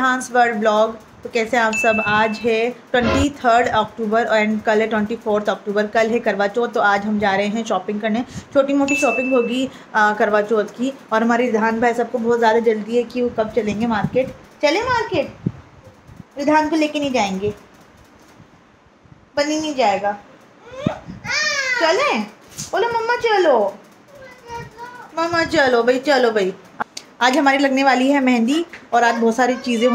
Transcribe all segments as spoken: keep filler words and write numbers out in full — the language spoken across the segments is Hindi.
रिधांस वर्ल्ड ब्लॉग। तो कैसे आप सब। आज है ट्वेंटी थर्ड अक्टूबर एंड कल है ट्वेंटी फोर्थ अक्टूबर। कल है करवा चौथ, तो आज हम जा रहे हैं शॉपिंग करने। छोटी मोटी शॉपिंग होगी करवा चौथ की। और हमारे रिधान भाई सबको बहुत ज़्यादा जल्दी है कि वो कब चलेंगे मार्केट। चले मार्केट, रिधान को लेके नहीं जाएंगे, बनी नहीं जाएगा। चले, बोलो मम्मा चलो, मम्मा चलो भाई, चलो भाई। आज हमारी लगने वाली है मेहंदी और आज बहुत सारी चीज़ें।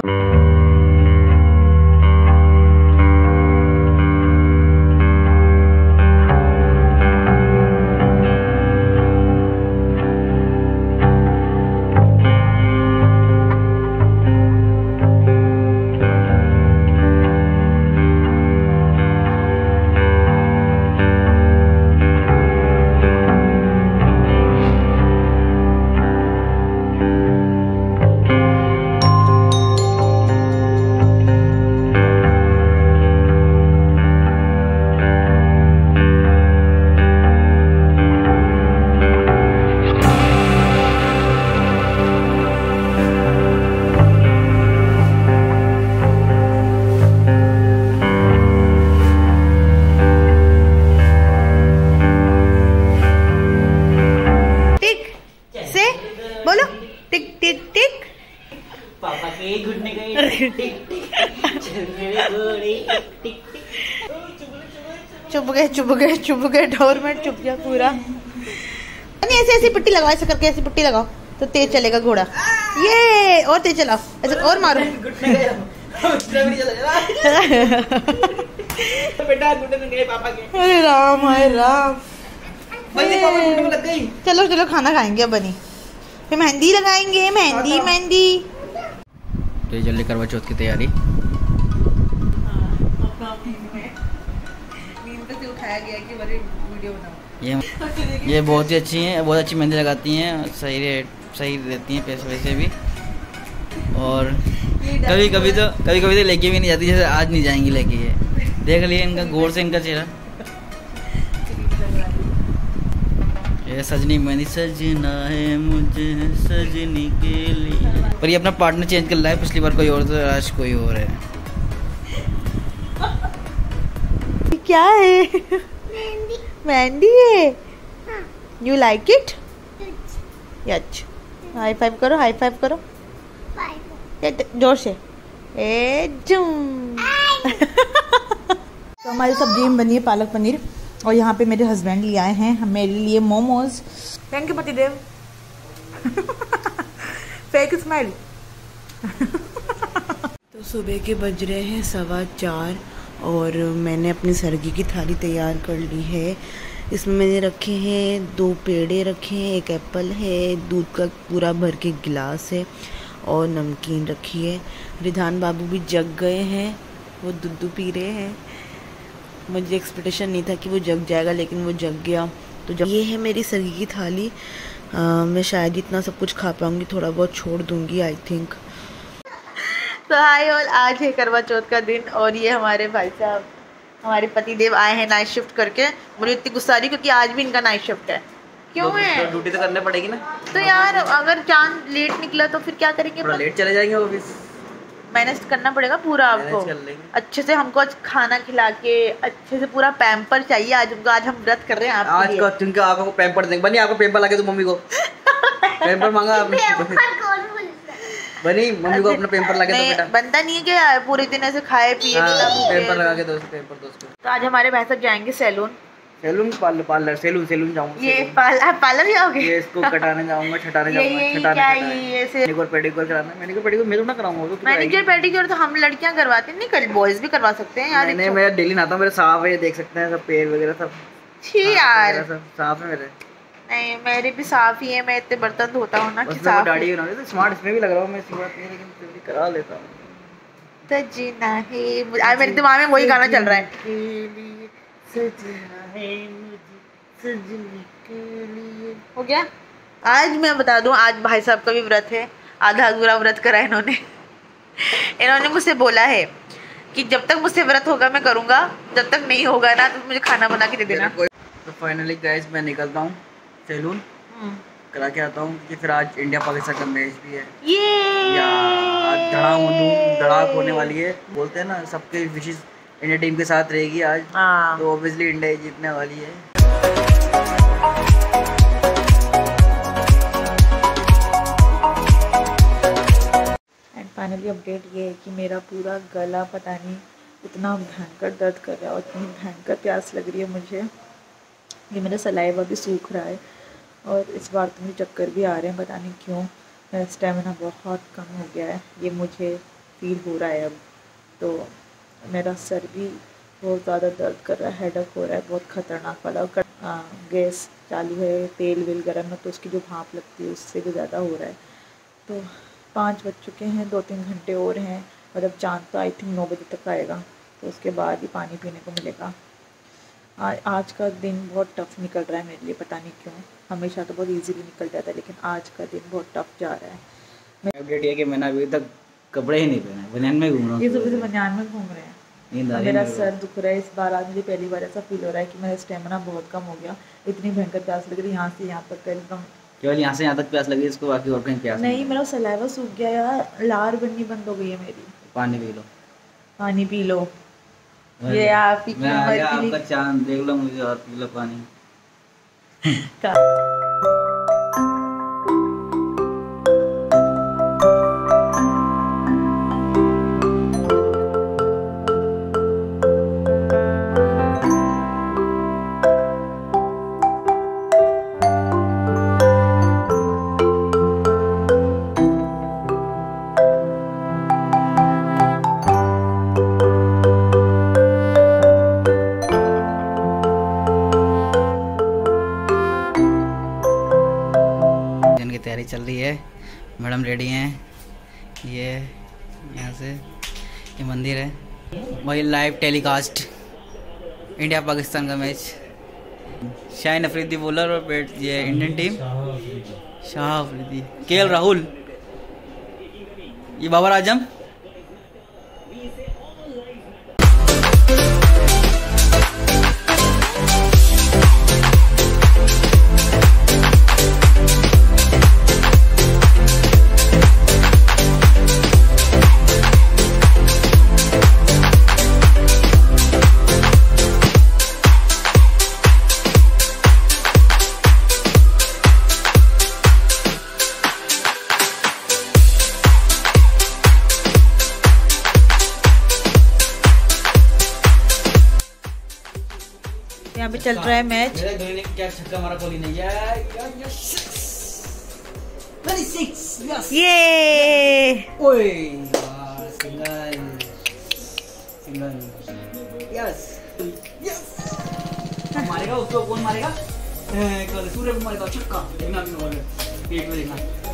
पापा के घुटने गए चुप गए चुप गए चुप गए ढोर में चुप गया पूरा। नहीं, ऐसे ऐसी पट्टी लगाओ, ऐसे करके ऐसी पट्टी लगाओ तो तेज चलेगा घोड़ा। ये और तेज चलाओ, ऐसे और मारो। बेटा घुटने गए पापा के। अरे राम, अरे राम। पापा घुटने में लग गई। चलो चलो खाना खाएंगे अब बनी, फिर मेहंदी लगाएंगे। मेहंदी मेहंदी तो जल्दी करवा चौथ की तैयारी। उठाया गया कि वीडियो बनाओ। ये ये बहुत ही अच्छी हैं, बहुत अच्छी मेहंदी लगाती हैं, सही रेट सही देती हैं पैसे वैसे भी। और कभी कभी तो कभी कभी तो लेके भी नहीं जाती, जैसे आज नहीं जाएंगी लेके। ये देख लिए इनका गौर से इनका चेहरा। ये सजनी मेहंदी, सजना है मुझे सजनी के लिए। पर ये अपना पार्टनर चेंज कर रहा है, पिछली बार कोई और था, आज कोई और है। क्या है? मेहंदी मेहंदी है। You like it? Yeah. High five करो, हाई फाइव करो जोर से। A zoom. तो हमारी सब्जी बनी है पालक पनीर, और यहाँ पे मेरे हस्बैंड ले आए हैं मेरे लिए मोमोज। थैंक यू पतिदेव। Fake smile. तो सुबह के बज रहे हैं सवा चार और मैंने अपनी सरगी की थाली तैयार कर ली है। इसमें मैंने रखे हैं दो पेड़े रखे हैं, एक एप्पल है, दूध का पूरा भर के गिलास है और नमकीन रखी है। रिधान बाबू भी जग गए हैं, वो दूध पी रहे हैं। मुझे एक्सपेक्टेशन नहीं था कि वो जग जाएगा, लेकिन वो जग गया। तो जब ये है मेरी सरगी की थाली। आ, मैं शायद इतना सब कुछ खा पाऊँगी, थोड़ा बहुत छोड़ दूँगी आई थिंक। तो हाय ऑल, आज है करवा चौथ का दिन और ये हमारे भाई साहब हमारे पतिदेव आए हैं नाइट शिफ्ट करके। मुझे इतनी गुस्सा आ रही क्योंकि आज भी इनका नाइट शिफ्ट है। क्यों है? तो ड्यूटी तो करने पड़ेगी ना। तो यार अगर चांद लेट निकला तो फिर क्या करेंगे? थोड़ा लेट चले जाएंगे ऑफिस। मैनेज करना पड़ेगा पूरा आपको अच्छे से। हमको आज खाना खिला के अच्छे से पूरा पैम्पर चाहिए आज हमको। आज हम व्रत कर रहे हैं आपके लिए। आज का आपको पैम्पर देंगे। बनी आपको पैम्पर लाके दो मम्मी को। पैम्पर मांगा आपने? बनी मम्मी को अपना पैम्पर लाके दो बेटा। बनता नहीं है क्या पूरे दिन ऐसे खाए पिए? पैम्पर लगा के दो, पैम्पर दो उसको। तो आज हमारे भाई साहब जाएंगे salon. Salon parlour parlour salon salon जाऊंगा। ये पार्लर पार्लर जाओगे? ये इसको कटाने जाऊंगा, छटाने जाऊंगा, छटाने मैनिक्योर पेडिक्योर कराना। मैनिक्योर पेडिक्योर मैं तो ना कराऊंगा। तो मैनिक्योर पेडिक्योर तो हम लड़कियां करवाते हैं, नहीं कर बॉयज भी करवा सकते हैं यार। नहीं मैं डेली नहाता हूं, मेरे साफ है, ये देख सकते हैं सब पैर वगैरह सब। छी यार सब साफ है मेरे। नहीं मेरे भी साफ ही है, मैं इतने बर्तन धोता हूं ना कि साफ। दाढ़ी बनानी तो स्मार्ट इसमें भी लग रहा हूं मैं, इसी बात नहीं, लेकिन फिर भी करा लेता हूं। सजना है आज मेरे दिमाग में वही गाना चल रहा है। सजना है सजनी के लिए। हो गया। आज मैं बता दूं, आज भाई साहब का भी व्रत है। आधा अधूरा व्रत करा इन्होंने। इन्होंने मुझसे बोला है कि जब तक मुझसे व्रत होगा मैं करूंगा, जब तक नहीं होगा ना तो मुझे खाना बना के दे देना। तो फाइनली गाइस मैं निकलता हूँ सैलून, करा के आता हूँ कि फिर आज इंडिया पाकिस्तान का मैच भी है। ये आज धड़ाम धड़ाक होने वाली है। बोलते हैं ना सबके विशेष इंडिया टीम के साथ रहेगी आज, तो ऑब्वियसली इंडिया जीतने वाली है। एंड फाइनली अपडेट ये है कि मेरा पूरा गला पता नहीं इतना भयंकर दर्द कर रहा है और इतनी भयंकर प्यास लग रही है मुझे कि मेरा सलाइवा भी सूख रहा है और इस बार तो मुझे चक्कर भी आ रहे हैं, पता नहीं क्यों। मेरा स्टेमिना बहुत कम हो गया है, ये मुझे फील हो रहा है अब। तो मेरा सर भी बहुत ज़्यादा दर्द कर रहा है, हेडेक हो रहा है बहुत ख़तरनाक वाला। और गैस चालू है, तेल वेल गर्म है तो उसकी जो भाप लगती है उससे भी ज़्यादा हो रहा है। तो पाँच बज चुके हैं, दो तीन घंटे और हैं और अब चाँद तो आई थिंक नौ बजे तक आएगा, तो उसके बाद ही पानी पीने को मिलेगा। आ, आज का दिन बहुत टफ निकल रहा है मेरे लिए, पता नहीं क्यों। हमेशा तो बहुत इजीली निकल जाता है लेकिन आज का दिन बहुत टफ जा रहा है। मैं अपडेट ये कि मैंने अभी तक कपड़े ही नहीं पहने, बनियान में घूम रहा हूँ। ये सुबह से बनियान में घूम रहे हैं। मेरा सर दुख रहा है इस बार। आज मुझे पहली बार ऐसा फील हो रहा है कि मेरा स्टेमिना बहुत कम हो गया। इतनी भयंकर प्यास लग रही है यहाँ से यहाँ तक एकदम। केवल यहाँ से यहाँ तक प्यास लगी, इसको बाकी और कहीं प्यास नहीं। मेरा सलाइवा सूख गया यार, लार बननी बंद हो गई है मेरी। पानी पी लो, पानी पी लो। ये आप ही मैं आ गया आपका चांद देख लो, मुझे और पी लो पानी। तैयारी चल रही है, मैडम रेडी हैं। ये यहाँ से ये मंदिर है, वही लाइव टेलीकास्ट इंडिया पाकिस्तान का मैच। शाहीन अफरीदी बॉलर और बैट ये Indian team Shah Afridi, K L Rahul, ये बाबर आजम। यहाँ पे चल रहा है मैच। क्या छक्का मारा कोहली ने, ये ओए सिंगल सिंगल, यस यस। मारेगा उसको, कौन मारेगा? सूर्य को मारेगा छक्का। देखना पेट में देखना।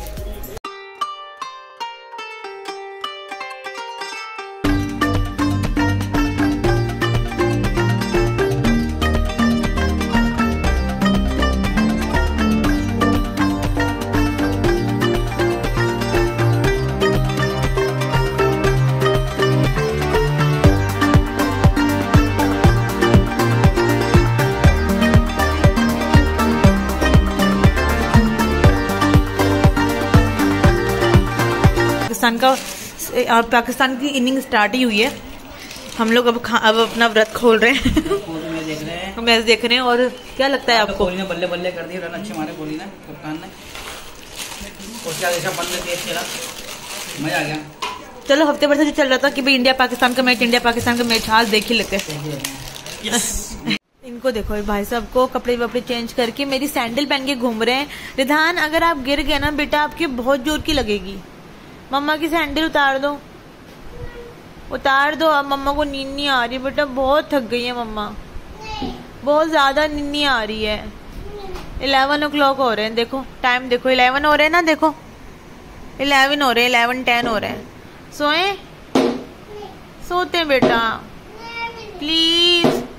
पाकिस्तान का और पाकिस्तान की इनिंग स्टार्ट ही हुई है। हम लोग अब अब अपना व्रत खोल रहे हैं, मैच देख रहे हैं। और क्या लगता है आपको? कोहली ने बल्ले बल्ले कर दिए, रन अच्छे मारे कोहली ने, कप्तान ने। उसके आगे सब बंदे तेज खेला, मजा आ गया। चलो हफ्ते भर से चल रहा था कि भाई इंडिया पाकिस्तान का मैच, इंडिया पाकिस्तान का मैच, आज देख ही लेते। इनको देखो भाई साहब को कपड़े वपड़े चेंज करके मेरी सैंडल पहन के घूम रहे हैं। रिधान अगर आप गिर गए ना बेटा, आपकी बहुत जोर की लगेगी। मम्मा की सैंडल उतार दो, उतार दो। अब मम्मा को नींद नहीं आ रही बेटा, बहुत थक गई है मम्मा, बहुत ज्यादा नींद नहीं आ रही है। इलेवन ओ क्लॉक हो रहे हैं, देखो टाइम देखो, इलेवन हो रहे हैं ना, देखो इलेवन हो रहे हैं, इलेवन टेन हो रहे हैं। सोए सोते बेटा प्लीज।